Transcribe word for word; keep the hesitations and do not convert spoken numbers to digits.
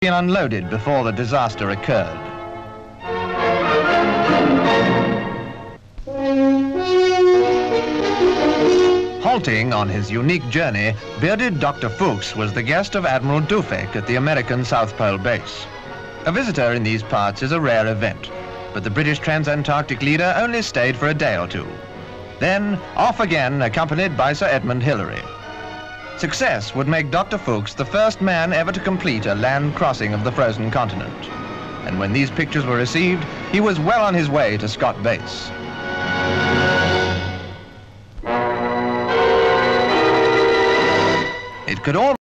been unloaded before the disaster occurred. Halting on his unique journey, bearded Doctor Fuchs was the guest of Admiral Dufek at the American South Pole base. A visitor in these parts is a rare event, but the British trans-Antarctic leader only stayed for a day or two. Then, off again, accompanied by Sir Edmund Hillary. Success would make Doctor Fuchs the first man ever to complete a land crossing of the frozen continent. And when these pictures were received, he was well on his way to Scott Base. It could all